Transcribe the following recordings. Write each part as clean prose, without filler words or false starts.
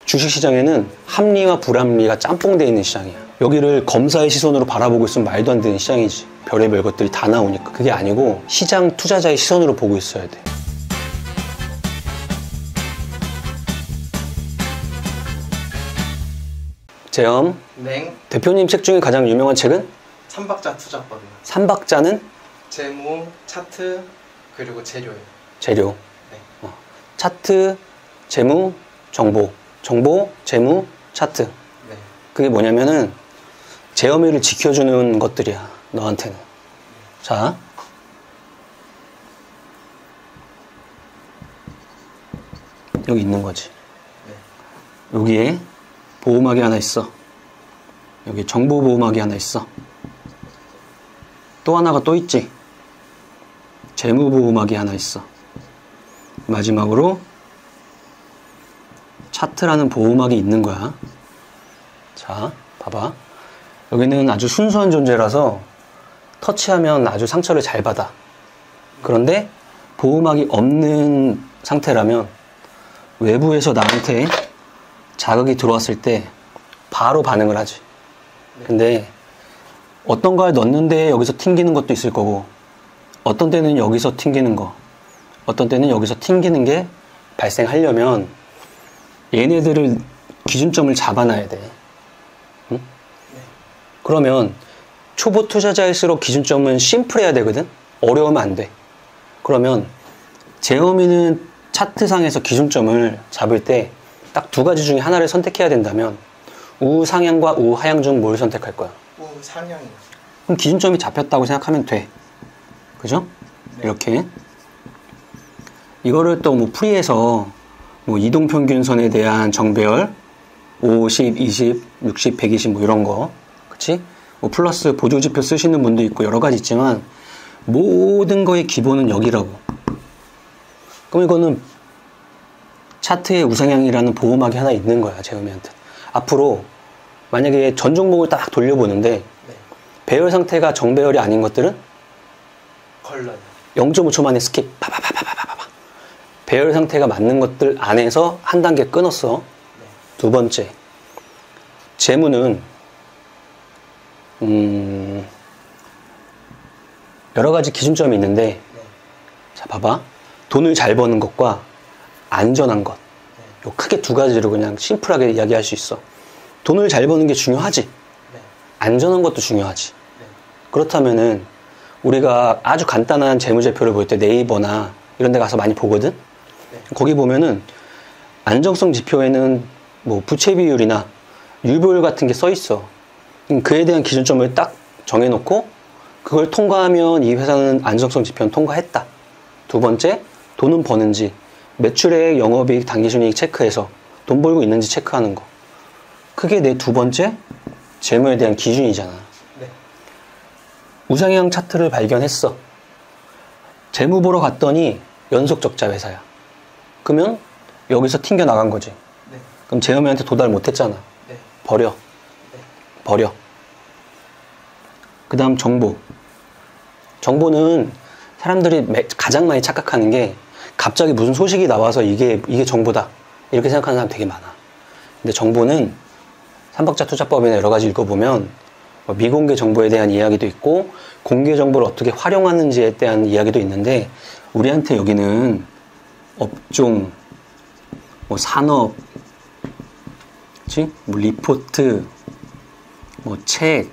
주식시장에는 합리와 불합리가 짬뽕되어 있는 시장이야. 여기를 검사의 시선으로 바라보고 있으면 말도 안 되는 시장이지. 별의별 것들이 다 나오니까. 그게 아니고 시장 투자자의 시선으로 보고 있어야 돼. 재엄, 네. 대표님 책 중에 가장 유명한 책은? 삼박자 투자법이요. 삼박자는? 재무, 차트, 그리고 재료예요. 재료. 네. 차트, 재무, 정보. 정보, 재무, 차트. 네. 그게 뭐냐면은 재엄의를 지켜주는 것들이야, 너한테는. 자, 여기 있는 거지. 네. 여기에 보호막이 하나 있어. 여기 정보 보호막이 하나 있어. 또 하나가 또 있지. 재무 보호막이 하나 있어. 마지막으로 차트라는 보호막이 있는 거야. 자, 봐봐. 여기는 아주 순수한 존재라서 터치하면 아주 상처를 잘 받아. 그런데 보호막이 없는 상태라면 외부에서 나한테 자극이 들어왔을 때 바로 반응을 하지. 근데 어떤 걸 넣는데 여기서 튕기는 것도 있을 거고, 어떤 때는 여기서 튕기는 거, 어떤 때는 여기서 튕기는 게 발생하려면 얘네들을 기준점을 잡아놔야 돼. 응? 그러면 초보 투자자일수록 기준점은 심플해야 되거든? 어려우면 안 돼. 그러면 재엄이는 차트상에서 기준점을 잡을 때 딱 두 가지 중에 하나를 선택해야 된다면 우상향과 우하향 중 뭘 선택할 거야? 우상향이요. 그럼 기준점이 잡혔다고 생각하면 돼. 그죠? 네. 이렇게. 이거를 또 뭐 풀이해서 뭐 이동평균선에 대한 정배열 50, 20, 60, 120 뭐 이런 거. 그치? 뭐 플러스 보조지표 쓰시는 분도 있고 여러 가지 있지만 모든 거의 기본은 여기라고. 그럼 이거는 차트에 우상향이라는 보호막이 하나 있는 거야, 재음이한테. 앞으로 만약에 전 종목을 딱 돌려보는데 네. 배열 상태가 정배열이 아닌 것들은 걸러요. 0.5초 만에 스킵. 파파파파파파파. 배열 상태가 맞는 것들 안에서 한 단계 끊었어. 네. 두 번째, 재무는 여러 가지 기준점이 있는데, 네. 자 봐봐. 돈을 잘 버는 것과 안전한 것. 요 크게 두 가지로 그냥 심플하게 이야기할 수 있어. 돈을 잘 버는 게 중요하지. 네. 안전한 것도 중요하지. 네. 그렇다면은 우리가 아주 간단한 재무제표를 볼 때 네이버나 이런 데 가서 많이 보거든. 네. 거기 보면은 안정성 지표에는 뭐 부채 비율이나 유보율 같은 게 써 있어. 그에 대한 기준점을 딱 정해놓고 그걸 통과하면 이 회사는 안정성 지표는 통과했다. 두 번째, 돈은 버는지, 매출액, 영업이익, 당기순이익 체크해서 돈 벌고 있는지 체크하는 거. 그게 내 두 번째 재무에 대한 기준이잖아. 네. 우상향 차트를 발견했어. 재무 보러 갔더니 연속 적자 회사야. 그러면 여기서 튕겨 나간 거지. 네. 그럼 재무한테 도달 못했잖아. 네. 버려. 네. 버려. 그 다음 정보. 정보는 사람들이 가장 많이 착각하는 게 갑자기 무슨 소식이 나와서 이게 정보다 이렇게 생각하는 사람 되게 많아. 근데 정보는 삼박자 투자법이나 여러 가지 읽어보면 미공개 정보에 대한 이야기도 있고 공개 정보를 어떻게 활용하는지에 대한 이야기도 있는데, 우리한테 여기는 업종, 뭐 산업, 그치? 뭐 리포트, 뭐 책,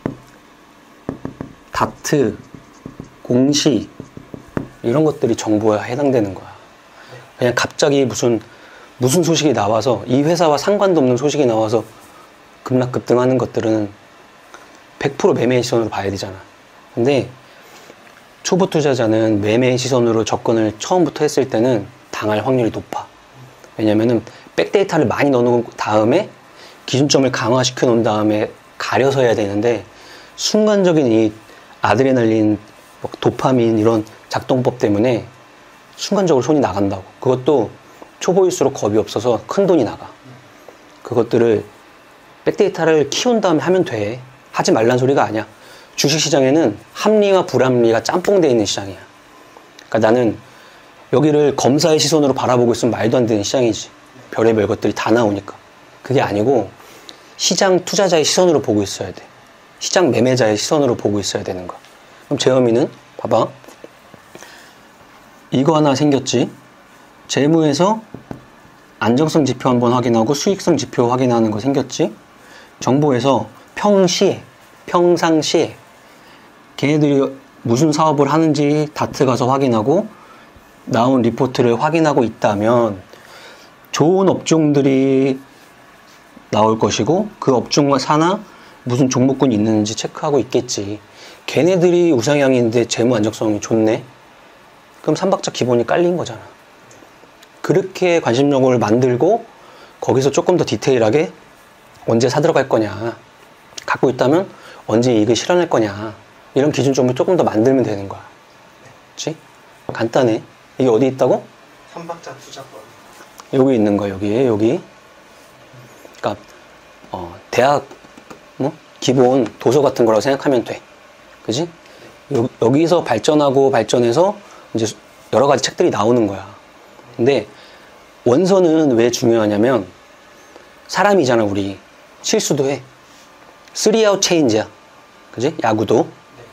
다트, 공시 이런 것들이 정보에 해당되는 거야. 그냥 갑자기 무슨 소식이 나와서 이 회사와 상관도 없는 소식이 나와서 급락급등하는 것들은 100% 매매의 시선으로 봐야 되잖아. 근데 초보 투자자는 매매의 시선으로 접근을 처음부터 했을 때는 당할 확률이 높아. 왜냐면은 백데이터를 많이 넣어놓은 다음에 기준점을 강화시켜 놓은 다음에 가려서 해야 되는데, 순간적인 이 아드레날린, 도파민 이런 작동법 때문에 순간적으로 손이 나간다고. 그것도 초보일수록 겁이 없어서 큰 돈이 나가. 그것들을 백데이터를 키운 다음에 하면 돼. 하지 말란 소리가 아니야. 주식시장에는 합리와 불합리가 짬뽕되어 있는 시장이야. 그러니까 나는 여기를 검사의 시선으로 바라보고 있으면 말도 안 되는 시장이지. 별의별 것들이 다 나오니까. 그게 아니고 시장 투자자의 시선으로 보고 있어야 돼. 시장 매매자의 시선으로 보고 있어야 되는 거야. 그럼 재험이는 봐봐. 이거 하나 생겼지. 재무에서 안정성 지표 한번 확인하고 수익성 지표 확인하는 거 생겼지. 정보에서 평상시에 걔네들이 무슨 사업을 하는지 다트 가서 확인하고 나온 리포트를 확인하고 있다면 좋은 업종들이 나올 것이고 그 업종 사나 무슨 종목군이 있는지 체크하고 있겠지. 걔네들이 우상향인데 재무 안정성이 좋네? 그럼 삼박자 기본이 깔린 거잖아. 그렇게 관심종목을 만들고 거기서 조금 더 디테일하게 언제 사들어갈 거냐, 갖고 있다면 언제 이익을 실현할 거냐, 이런 기준점을 조금 더 만들면 되는 거야. 그렇지? 간단해. 이게 어디 있다고? 삼박자 투자권. 여기 있는 거야. 여기. 그러니까 대학 기본 도서 같은 거라고 생각하면 돼. 그지? 여기서 발전해서 이제 여러 가지 책들이 나오는 거야. 근데 원서는 왜 중요하냐면 사람이잖아. 우리 실수도 해. 3아웃 체인지야. 그지? 야구도.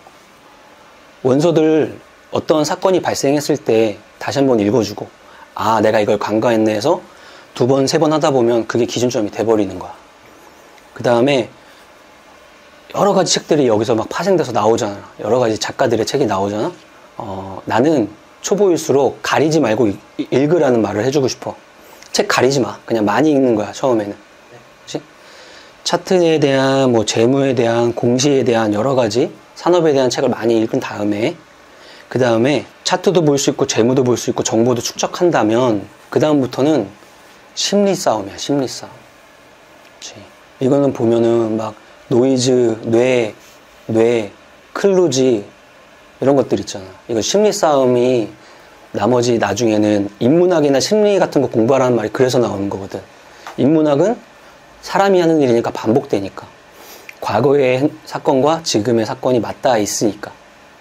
원서들 어떤 사건이 발생했을 때 다시 한번 읽어주고, 아, 내가 이걸 간과했네 해서 2번, 3번 하다 보면 그게 기준점이 돼버리는 거야. 그 다음에 여러 가지 책들이 여기서 막 파생돼서 나오잖아. 여러 가지 작가들의 책이 나오잖아. 나는 초보일수록 가리지 말고 읽으라는 말을 해주고 싶어. 책 가리지 마. 그냥 많이 읽는 거야, 처음에는. 그치? 차트에 대한, 재무에 대한, 공시에 대한 여러 가지 산업에 대한 책을 많이 읽은 다음에, 그 다음에 차트도 볼 수 있고, 재무도 볼 수 있고, 정보도 축적한다면, 그 다음부터는 심리 싸움이야, 심리 싸움. 그치? 이거는 보면은 막, 노이즈, 뇌, 클루지, 이런 것들 있잖아. 이거 심리 싸움이 나머지 나중에는 인문학이나 심리 같은 거 공부하라는 말이 그래서 나오는 거거든. 인문학은 사람이 하는 일이니까 반복되니까. 과거의 사건과 지금의 사건이 맞닿아 있으니까.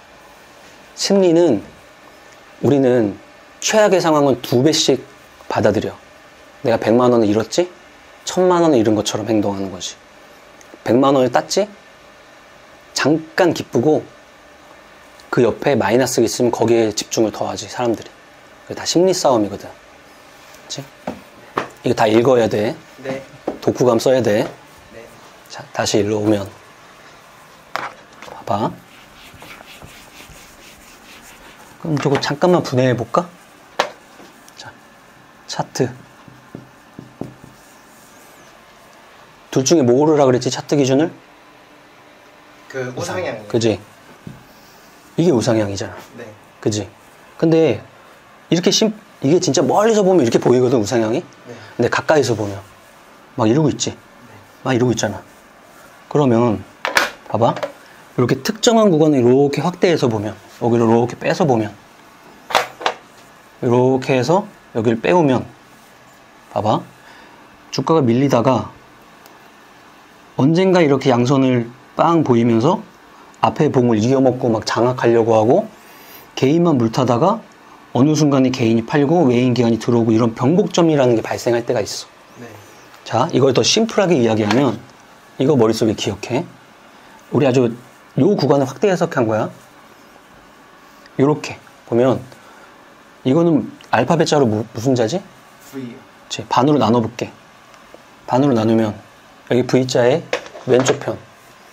심리는 우리는 최악의 상황은 2배씩 받아들여. 내가 100만 원을 잃었지? 1000만 원을 잃은 것처럼 행동하는 거지. 100만 원을 땄지? 잠깐 기쁘고 그 옆에 마이너스가 있으면 거기에 집중을 더하지, 사람들이. 그게 다 심리 싸움이거든. 그치? 이거 다 읽어야 돼. 네. 독후감 써야 돼. 네. 자, 다시 일로 오면. 봐봐. 그럼 저거 잠깐만 분해해볼까? 자, 차트. 둘 중에 뭐 고르라 그랬지, 차트 기준을? 그 우상향이. 그지? 이게 우상향이잖아. 네. 그지? 근데 이렇게 이게 진짜 멀리서 보면 이렇게 보이거든, 우상향이? 네. 근데 가까이서 보면 막 이러고 있지? 막 이러고 있잖아. 그러면 봐봐. 이렇게 특정한 구간을 이렇게 확대해서 보면, 여기를 이렇게 빼서 보면, 이렇게 해서 여기를 빼오면, 봐봐. 주가가 밀리다가 언젠가 이렇게 양선을 빵 보이면서 앞에 봉을 이겨먹고 막 장악하려고 하고 개인만 물타다가 어느 순간에 개인이 팔고 외인 기관이 들어오고 이런 변곡점이라는 게 발생할 때가 있어. 네. 자, 이걸 더 심플하게 이야기하면 이거 머릿속에 기억해. 우리 아주 요 구간을 확대 해석한 거야. 요렇게 보면 이거는 알파벳 자로 무슨 자지? V. 그치, 반으로 나눠볼게. 반으로 나누면 여기 V자의 왼쪽 편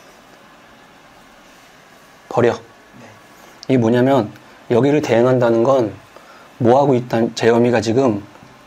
버려. 네. 이게 뭐냐면 여기를 대응한다는 건 뭐하고 있다는, 재현이가 지금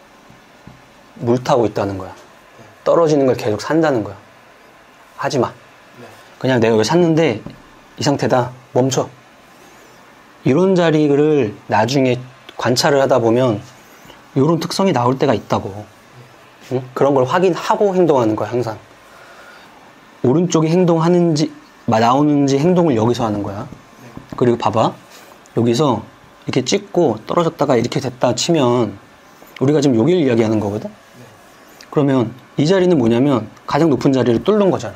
물 타고 있다는 거야. 떨어지는 걸 계속 산다는 거야. 하지마. 네. 그냥 내가 여기 샀는데 이 상태다. 멈춰. 이런 자리를 나중에 관찰을 하다 보면 이런 특성이 나올 때가 있다고. 응? 그런 걸 확인하고 행동하는 거야, 항상. 오른쪽에 행동하는지, 나오는지 행동을 여기서 하는 거야. 그리고 봐봐. 여기서 이렇게 찍고 떨어졌다가 이렇게 됐다 치면 우리가 지금 여기를 이야기하는 거거든? 그러면 이 자리는 뭐냐면 가장 높은 자리를 뚫는 거잖아.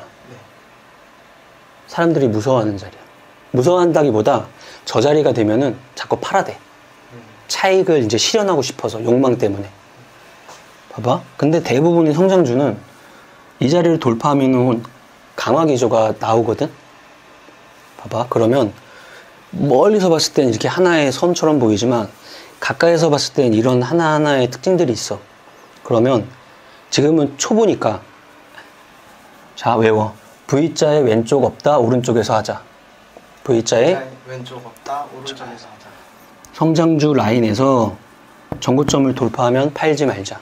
사람들이 무서워하는 자리야. 무서워한다기보다 저 자리가 되면은 자꾸 팔아대. 차익을 이제 실현하고 싶어서 욕망 때문에. 봐봐. 근데 대부분의 성장주는 이 자리를 돌파하면 강화 기조가 나오거든? 봐봐. 그러면 멀리서 봤을 땐 이렇게 하나의 선처럼 보이지만 가까이서 봤을 땐 이런 하나하나의 특징들이 있어. 그러면 지금은 초보니까 자, 외워. V자의 왼쪽 없다, 오른쪽에서 하자. V자의 왼쪽 없다, 오른쪽에서 하자. 성장주 라인에서 전고점을 돌파하면 팔지 말자.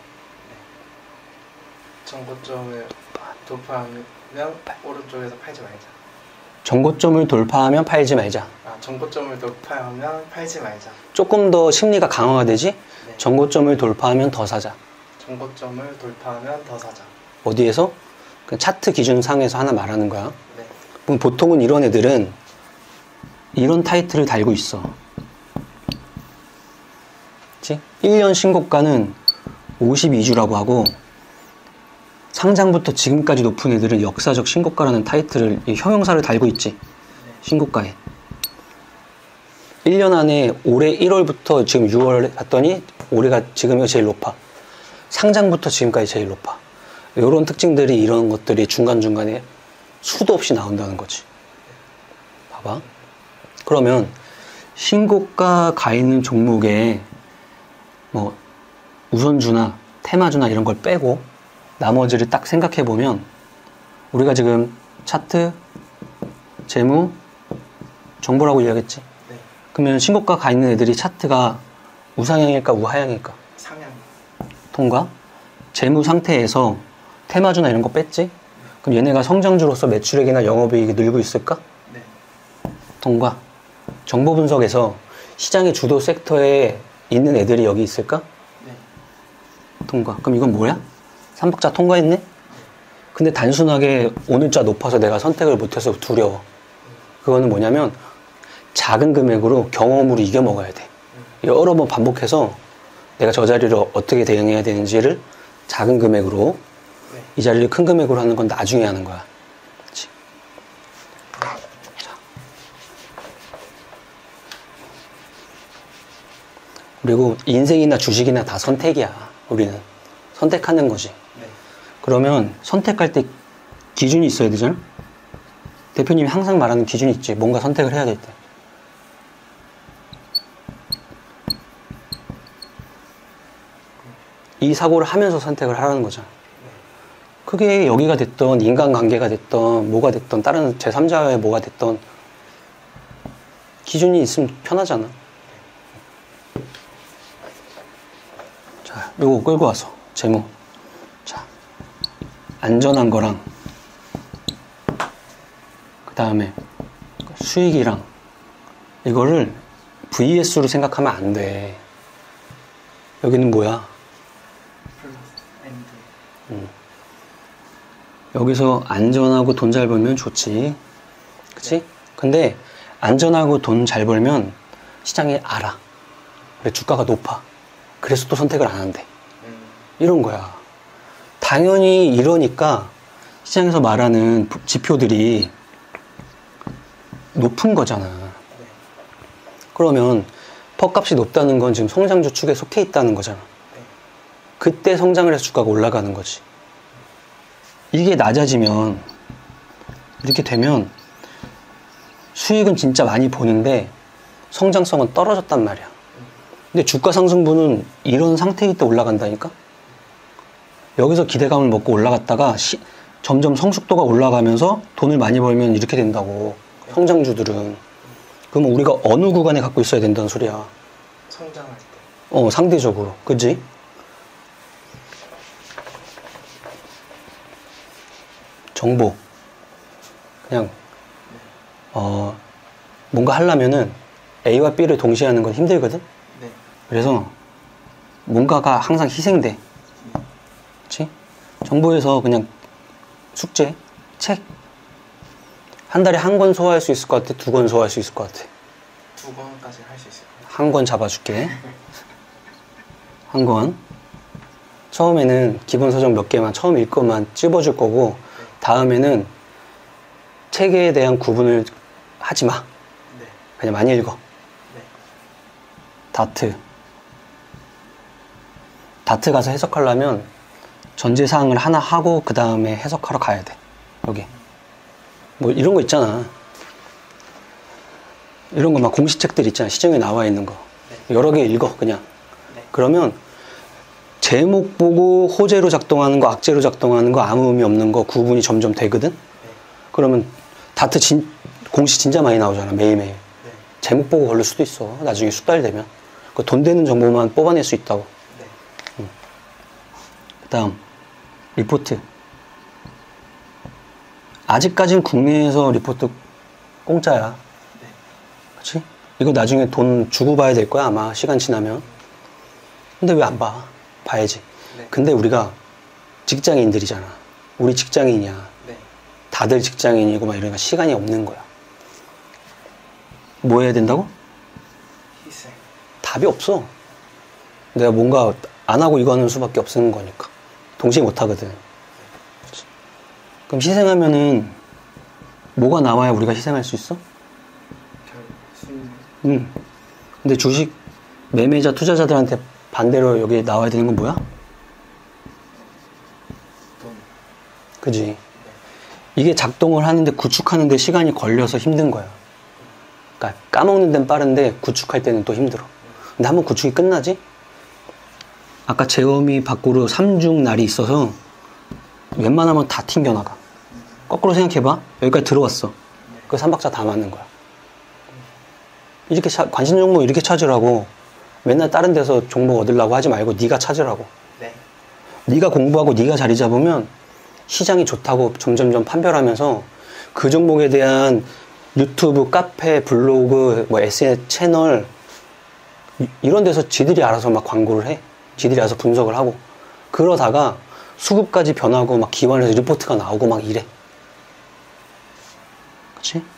전고점을 돌파하면 오른쪽에서 팔지 말자. 전고점을 돌파하면 팔지 말자. 아, 전고점을 돌파하면 팔지 말자. 조금 더 심리가 강화가 되지? 네. 전고점을 돌파하면 더 사자. 전고점을 돌파하면 더 사자. 어디에서? 그 차트 기준상에서 하나 말하는 거야. 네. 그럼 보통은 이런 애들은 이런 타이틀을 달고 있어. 그치? 1년 신고가는 52주라고 하고 상장부터 지금까지 높은 애들은 역사적 신고가라는 타이틀을, 이 형용사를 달고 있지. 신고가에. 1년 안에 올해 1월부터 지금 6월 갔더니 올해가 지금이 제일 높아. 상장부터 지금까지 제일 높아. 이런 특징들이, 이런 것들이 중간중간에 수도 없이 나온다는 거지. 봐봐. 그러면 신고가 가 있는 종목에 뭐 우선주나 테마주나 이런 걸 빼고 나머지를 딱 생각해 보면 우리가 지금 차트, 재무, 정보라고 이야기했지. 네. 그러면 신고가 가 있는 애들이 차트가 우상향일까 우하향일까? 상향. 통과. 재무 상태에서 테마주나 이런 거 뺐지? 그럼 얘네가 성장주로서 매출액이나 영업이익이 늘고 있을까? 네. 통과. 정보 분석에서 시장의 주도 섹터에 있는 애들이 여기 있을까? 네. 통과. 그럼 이건 뭐야? 삼박자 통과했네? 근데 단순하게 오늘자 높아서 내가 선택을 못해서 두려워. 그거는 뭐냐면 작은 금액으로 경험으로 이겨 먹어야 돼. 여러 번 반복해서 내가 저 자리를 어떻게 대응해야 되는지를 작은 금액으로, 네. 이 자리를 큰 금액으로 하는 건 나중에 하는 거야. 그치? 자. 그리고 인생이나 주식이나 다 선택이야. 우리는 선택하는 거지. 네. 그러면 선택할 때 기준이 있어야 되잖아? 대표님이 항상 말하는 기준이 있지. 뭔가 선택을 해야 될 때. 이 사고를 하면서 선택을 하라는 거잖아. 그게 여기가 됐던, 인간관계가 됐던, 뭐가 됐던, 다른 제3자의 뭐가 됐던, 기준이 있으면 편하잖아. 자, 요거 끌고 와서 재무. 자, 안전한 거랑 그 다음에 수익이랑 이거를 VS로 생각하면 안 돼. 여기는 뭐야? 여기서 안전하고 돈 잘 벌면 좋지. 그치? 근데 안전하고 돈 잘 벌면 시장이 알아. 그래, 주가가 높아. 그래서 또 선택을 안 한대. 이런 거야. 당연히 이러니까 시장에서 말하는 지표들이 높은 거잖아. 그러면 퍽값이 높다는 건 지금 성장주 축에 속해 있다는 거잖아. 그때 성장을 해서 주가가 올라가는 거지. 이게 낮아지면, 이렇게 되면 수익은 진짜 많이 보는데 성장성은 떨어졌단 말이야. 근데 주가 상승분은 이런 상태일 때 올라간다니까? 여기서 기대감을 먹고 올라갔다가 점점 성숙도가 올라가면서 돈을 많이 벌면 이렇게 된다고. 성장주들은. 그러면 우리가 어느 구간에 갖고 있어야 된다는 소리야. 성장할 때. 상대적으로. 그치? 정보. 그냥 뭔가 하려면은 A와 B를 동시에 하는 건 힘들거든? 네. 그래서 뭔가가 항상 희생돼. 그치? 정보에서 그냥 숙제, 책 한 달에 한 권 소화할 수 있을 것 같아? 2권 소화할 수 있을 것 같아? 2권까지 할 수 있을 것 같아요. 한 권 잡아줄게. 한 권. 처음에는 기본 서적 몇 개만 처음 읽고만 찝어줄 거고, 다음에는 책에 대한 구분을 하지 마. 네. 그냥 많이 읽어. 네. 다트 가서 해석하려면 전제사항을 하나 하고 그 다음에 해석하러 가야 돼. 여기 뭐 이런 거 있잖아. 이런 거 막 공시책들 있잖아. 시중에 나와 있는 거. 네. 여러 개 읽어 그냥. 네. 그러면 제목 보고 호재로 작동하는 거, 악재로 작동하는 거, 아무 의미 없는 거 구분이 점점 되거든. 네. 그러면 다트 공시 진짜 많이 나오잖아. 매일매일. 네. 제목 보고 걸릴 수도 있어. 나중에 숙달되면. 그 돈 되는 정보만 뽑아낼 수 있다고. 네. 그 다음 리포트. 아직까지는 국내에서 리포트 공짜야. 네. 그치? 이거 나중에 돈 주고 봐야 될 거야 아마 시간 지나면. 근데 왜 안 봐? 봐야지. 네. 근데 우리가 직장인들이잖아. 우리 직장인이야. 네. 다들 직장인이고 막 이러니까 시간이 없는 거야. 뭐 해야 된다고? 희생. 답이 없어. 내가 뭔가 안 하고 이거 하는 수밖에 없는 거니까. 동시에 못 하거든. 그치? 그럼 희생하면은 뭐가 나와야 우리가 희생할 수 있어? 응. 근데 주식 매매자 투자자들한테 반대로 여기 나와야 되는 건 뭐야? 돈. 그지? 네. 이게 작동을 하는데 구축하는데 시간이 걸려서 힘든 거야. 그러니까 까먹는 데는 빠른데 구축할 때는 또 힘들어. 근데 한번 구축이 끝나지? 아까 제어미 밖으로 3중 날이 있어서 웬만하면 다 튕겨나가. 거꾸로 생각해봐. 여기까지 들어왔어. 그 3박자 다 맞는 거야. 이렇게 관심 종목 이렇게 찾으라고. 맨날 다른 데서 정보 얻으려고 하지 말고 네가 찾으라고. 네. 네가 공부하고 네가 자리 잡으면 시장이 좋다고 점점점 판별하면서 그 종목에 대한 유튜브, 카페, 블로그, 뭐 SNS 채널 이런 데서 지들이 알아서 막 광고를 해. 지들이 알아서 분석을 하고 그러다가 수급까지 변하고 막 기관에서 리포트가 나오고 막 이래. 그치? 네.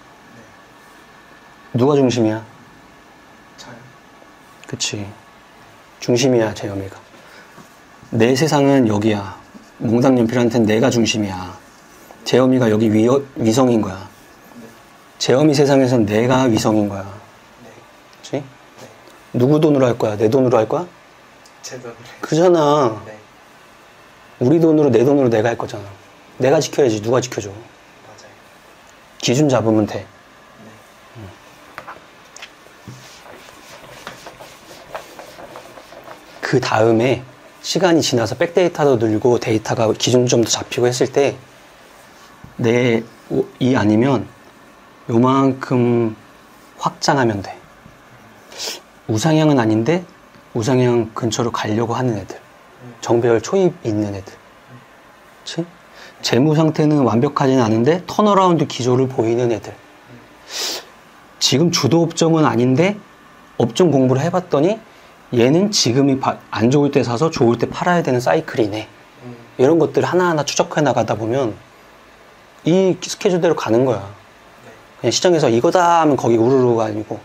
누가 중심이야? 저요. 그치. 중심이야, 제어미가. 내 세상은 여기야. 몽당연필한테는 내가 중심이야. 제어미가 여기 위성인 거야. 네. 제어미 세상에선 내가 위성인 거야. 네. 그치? 네. 누구 돈으로 할 거야? 내 돈으로 할 거야? 제 돈으로. 그잖아. 네. 우리 돈으로, 내 돈으로 내가 할 거잖아. 내가 지켜야지. 누가 지켜줘? 맞아요. 기준 잡으면 돼. 그 다음에 시간이 지나서 백데이터도 늘고 데이터가 기준점도 잡히고 했을 때 내 이 아니면 요만큼 확장하면 돼. 우상향은 아닌데 우상향 근처로 가려고 하는 애들. 정배열 초입 있는 애들. 그치? 재무 상태는 완벽하지는 않은데 턴어라운드 기조를 보이는 애들. 지금 주도 업종은 아닌데 업종 공부를 해봤더니 얘는 지금이 안 좋을 때 사서 좋을 때 팔아야 되는 사이클이네. 이런 것들 하나하나 추적해 나가다 보면 이 스케줄대로 가는 거야. 그냥 시장에서 이거다 하면 거기 우르르가 아니고.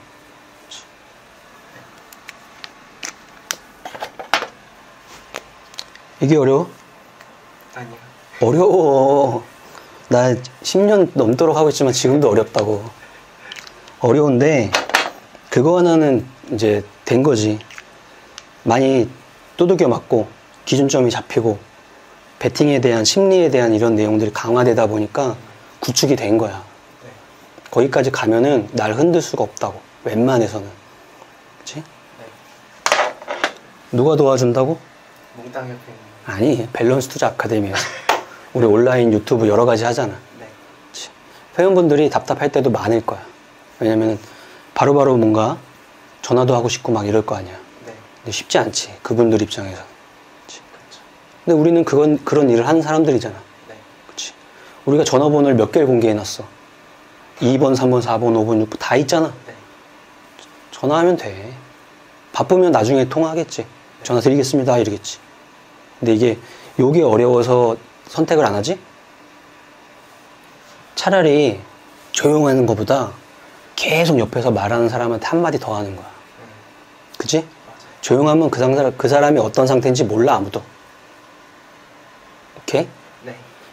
이게 어려워? 아니요. 어려워. 나 10년 넘도록 하고 있지만 지금도 어렵다고. 어려운데 그거 하나는 이제 된 거지. 많이 두들겨 맞고 기준점이 잡히고 베팅에 대한 심리에 대한 이런 내용들이 강화되다 보니까 구축이 된 거야. 네. 거기까지 가면은 날 흔들 수가 없다고. 웬만해서는. 그치? 네. 누가 도와준다고? 몽땅협회. 아니, 밸런스 투자 아카데미에서. 우리 온라인 유튜브 여러 가지 하잖아. 네. 그치? 회원분들이 답답할 때도 많을 거야. 왜냐면은 바로바로 뭔가 전화도 하고 싶고 막 이럴 거 아니야. 네. 근데 쉽지 않지. 그분들 입장에서. 그치? 그렇죠. 근데 우리는 그런 일을 하는 사람들이잖아. 네. 그치? 우리가 전화번호를 몇 개를 공개해놨어. 2번, 3번, 4번, 5번, 6번 다 있잖아. 네. 전화하면 돼. 바쁘면 나중에 통화하겠지. 네. 전화 드리겠습니다. 이러겠지. 근데 요게 어려워서 선택을 안 하지? 차라리 조용하는 것보다 계속 옆에서 말하는 사람한테 한마디 더 하는 거야. 그치? 맞아요. 조용하면 그 사람이 어떤 상태인지 몰라, 아무도. 오케이? 네.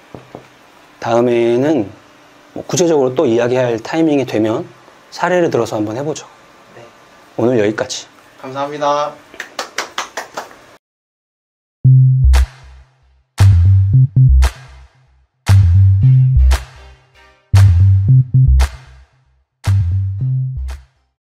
다음에는 뭐 구체적으로 또 이야기할 타이밍이 되면 사례를 들어서 한번 해보죠. 네. 오늘 여기까지. 감사합니다.